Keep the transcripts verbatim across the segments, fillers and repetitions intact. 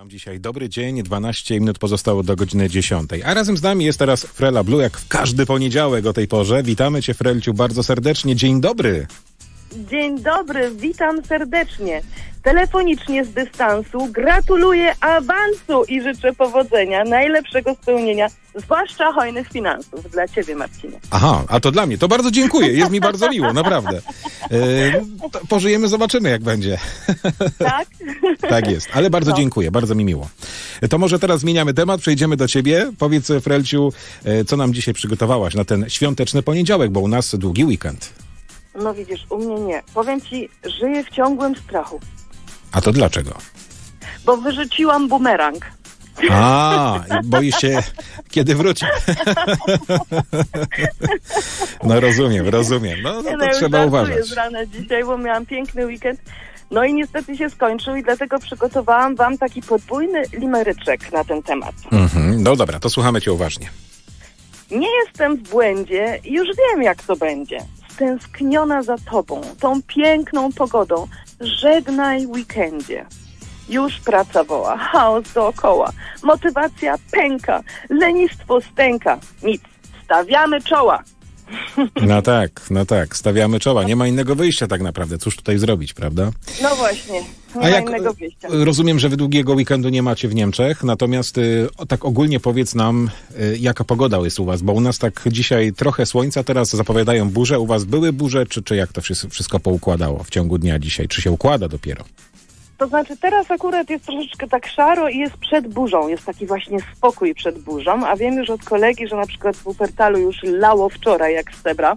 Mam dzisiaj dobry dzień, dwanaście minut pozostało do godziny dziesiątej. A razem z nami jest teraz Frela Blue, jak w każdy poniedziałek o tej porze. Witamy cię, Frelciu, bardzo serdecznie. Dzień dobry. Dzień dobry, witam serdecznie. Telefonicznie z dystansu gratuluję awansu i życzę powodzenia, najlepszego spełnienia, zwłaszcza hojnych finansów. Dla ciebie, Marcinie. Aha, a to dla mnie. To bardzo dziękuję. Jest mi bardzo miło, naprawdę. Yy, to pożyjemy, zobaczymy, jak będzie. Tak? Tak jest, ale bardzo no. dziękuję, bardzo mi miło. To może teraz zmieniamy temat, przejdziemy do ciebie. Powiedz, Frelciu, co nam dzisiaj przygotowałaś na ten świąteczny poniedziałek, bo u nas długi weekend. No widzisz, u mnie nie. Powiem ci, żyję w ciągłym strachu. A to dlaczego? Bo wyrzuciłam bumerang. A, boisz się, kiedy wróci. No rozumiem, rozumiem. No, no to no, trzeba uważać. z rana dzisiaj, bo miałam piękny weekend. No i niestety się skończył i dlatego przygotowałam wam taki podwójny limeryczek na ten temat. Mhm, no dobra, to słuchamy cię uważnie. Nie jestem w błędzie i już wiem, jak to będzie. Stęskniona za tobą, tą piękną pogodą. Żegnaj weekendzie. Już praca woła, chaos dookoła, motywacja pęka, lenistwo stęka. Nic, stawiamy czoła. No tak, no tak, stawiamy czoła. Nie ma innego wyjścia tak naprawdę. Cóż tutaj zrobić, prawda? No właśnie, nie A ma jak, innego wyjścia. Rozumiem, że wy długiego weekendu nie macie w Niemczech, natomiast y, tak ogólnie powiedz nam, y, jaka pogoda jest u was, bo u nas tak dzisiaj trochę słońca, teraz zapowiadają burze. U was były burze, czy, czy jak to wszystko, wszystko poukładało w ciągu dnia dzisiaj? Czy się układa dopiero? To znaczy teraz akurat jest troszeczkę tak szaro i jest przed burzą, jest taki właśnie spokój przed burzą, a wiem już od kolegi, że na przykład w Wuppertalu już lało wczoraj jak z cebra.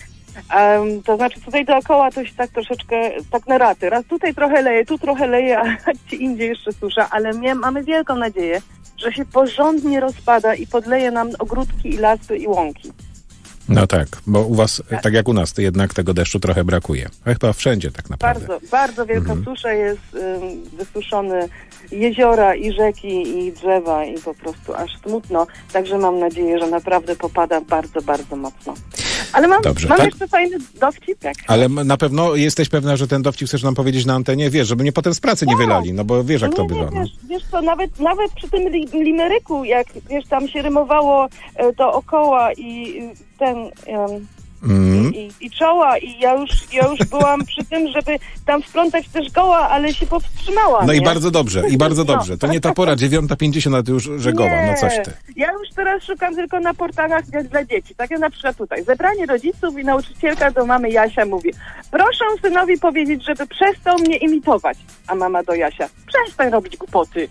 Um, to znaczy tutaj dookoła to się tak troszeczkę, tak na raty. Raz tutaj trochę leje, tu trochę leje, a gdzie indziej jeszcze susza, ale my mamy wielką nadzieję, że się porządnie rozpada i podleje nam ogródki i lasy i łąki. No tak, bo u was, tak, tak jak u nas, to jednak tego deszczu trochę brakuje. A chyba wszędzie tak naprawdę. Bardzo, bardzo wielka mhm. susza jest, um, wysuszone jeziora i rzeki i drzewa i po prostu aż smutno. Także mam nadzieję, że naprawdę popada bardzo, bardzo mocno. Ale mam, Dobrze, mam tak? jeszcze fajny dowcip. Jak Ale na pewno jesteś pewna, że ten dowcip chcesz nam powiedzieć na antenie? Wiesz, żeby mnie potem z pracy nie wylali, no bo wiesz, jak nie, to nie, bywa. Wiesz, no. wiesz co, nawet, nawet przy tym li, limeryku, jak wiesz, tam się rymowało e, dookoła i ten... Um, Mm. I, i, I czoła i ja już, ja już byłam przy tym, żeby tam wplątać też goła, ale się powstrzymałam. No nie? i bardzo dobrze, i bardzo dobrze. No. To nie ta pora, dziewiąta pięćdziesiąt, a ty już żegowa, no coś ty. Ja już teraz szukam tylko na portalach dla, dla dzieci. Tak jak na przykład tutaj. Zebranie rodziców i nauczycielka do mamy Jasia mówi: proszę synowi powiedzieć, żeby przestał mnie imitować. A mama do Jasia: przestań robić głupoty.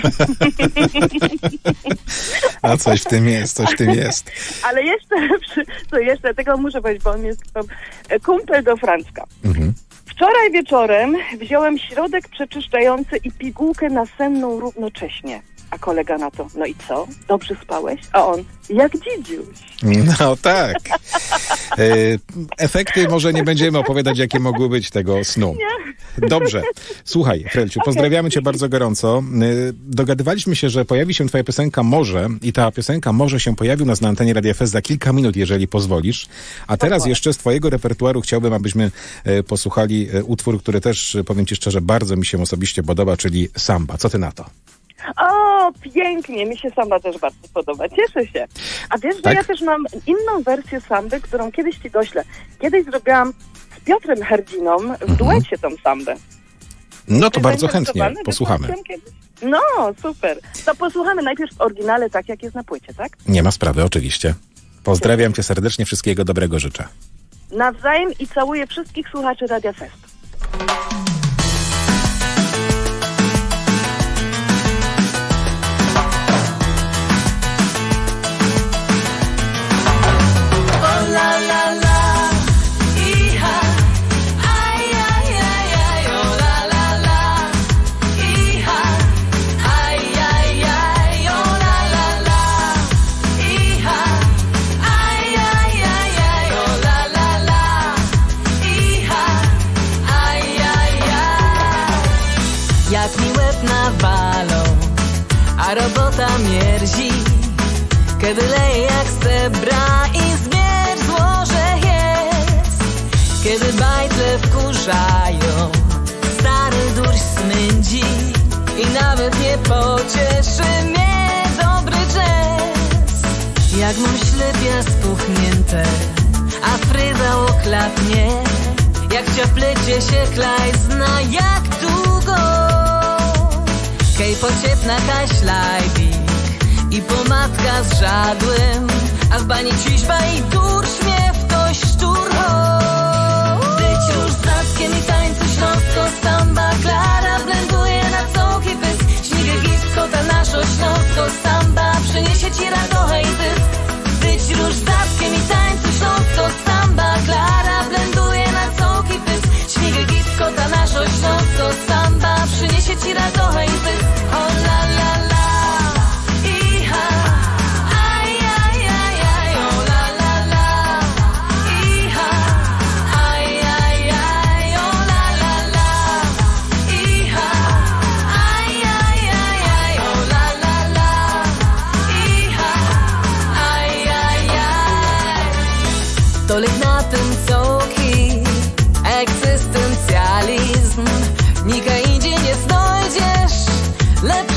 A coś w tym jest, coś w tym jest. Ale jeszcze, to jeszcze, tego muszę powiedzieć, bo on jest kumpel do Francka. Mhm. Wczoraj wieczorem wziąłem środek przeczyszczający i pigułkę nasenną równocześnie. A kolega na to: no i co? Dobrze spałeś? A on: jak dzidziuś. No tak. E, efekty może nie będziemy opowiadać, jakie mogły być tego snu. Nie. Dobrze. Słuchaj, Frelciu, pozdrawiamy cię bardzo gorąco. Dogadywaliśmy się, że pojawi się twoja piosenka Może i ta piosenka Może się pojawi u nas na antenie Radia F S za kilka minut, jeżeli pozwolisz. A teraz Pozwolę. Jeszcze z twojego repertuaru chciałbym, abyśmy posłuchali utwór, który też, powiem ci szczerze, bardzo mi się osobiście podoba, czyli Samba. Co ty na to? O, pięknie, mi się samba też bardzo podoba, cieszę się. A wiesz, tak? że ja też mam inną wersję samby, którą kiedyś ci doślę. Kiedyś zrobiłam z Piotrem Herdziną w mhm. duecie tą sambę. No to bardzo chętnie, posłuchamy. No, super. To posłuchamy najpierw w oryginale, tak jak jest na płycie, tak? Nie ma sprawy, oczywiście. Pozdrawiam cię serdecznie, wszystkiego dobrego życzę. Nawzajem i całuję wszystkich słuchaczy Radia Fest. Jak mi łeb nawalą, a robota mierzi, kiedy leje jak z cebra i zmierzło, że jest. Kiedy bajtle wkurzają, stary durś smędzi, i nawet nie pocieszy mnie dobry jazz. Jak mam ślepia spuchnięte, a fryza oklatnie, jak cioplecie się klaj zna jak długo. Kej pociepna kaślajdik i pomadka z żadłem, a w bani ciźba i dursz mnie w dość szturcho. Być już zaskiem i tańcu śląsko samba, Klara blenduje na cołki pysk, śmigę gistko ta naszo śląsko samba, przyniesie ci radochę i zysk. Być już zaskiem i tańcu śląsko samba, Klara blenduje na cołki pysk, śmigę gistko ta naszo śląsko samba, przyniesie ci radochę i zysk. O la la la. Tolik na tym cołki, egzystencjalizm, nika indziej nie znajdziesz lepszy.